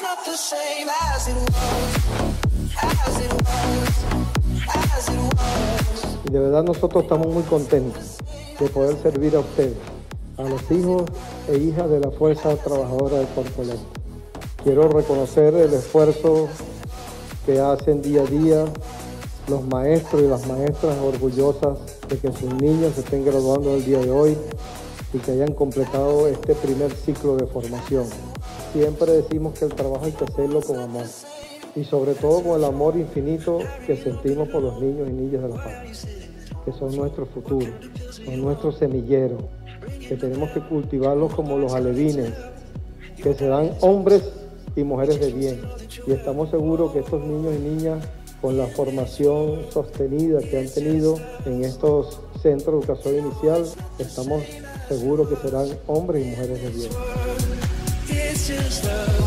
not the same as it was, as it was, as it was. Y de verdad nosotros estamos muy contentos de poder servir a ustedes, a los hijos e hijas de la Fuerza Trabajadora de Puerto León. Quiero reconocer el esfuerzo que hacen día a día los maestros y las maestras orgullosas de que sus niños se estén graduando el día de hoy y que hayan completado este primer ciclo de formación. Siempre decimos que el trabajo hay que hacerlo con amor y sobre todo con el amor infinito que sentimos por los niños y niñas de la paz, que son nuestro futuro, son nuestros semilleros, que tenemos que cultivarlos como los alevines, que serán hombres y mujeres de bien. Y estamos seguros que estos niños y niñas, con la formación sostenida que han tenido en estos centros de educación inicial, estamos seguros que serán hombres y mujeres de bien.